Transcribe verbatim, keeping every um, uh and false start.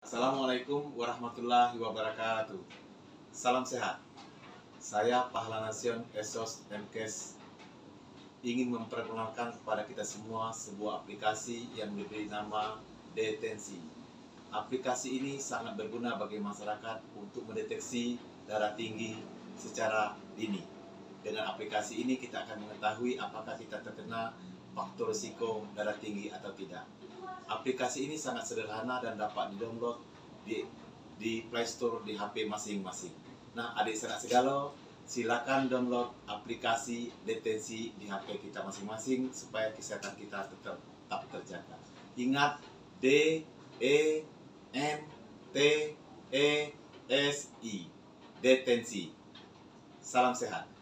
Assalamualaikum warahmatullahi wabarakatuh. Salam sehat. Saya Pahala Nasion Esos Mkes ingin memperkenalkan kepada kita semua sebuah aplikasi yang diberi nama Detensi. Aplikasi ini sangat berguna bagi masyarakat untuk mendeteksi darah tinggi secara dini. Dengan aplikasi ini kita akan mengetahui apakah kita terkena faktor risiko darah tinggi atau tidak. Aplikasi ini sangat sederhana dan dapat di-download di, di Play Store di H P masing-masing. Nah, adik sanak segalo, silakan download aplikasi Detensi di H P kita masing-masing supaya kesehatan kita tetap, tetap terjaga. Ingat, D E N T E S I, Detensi. Salam sehat.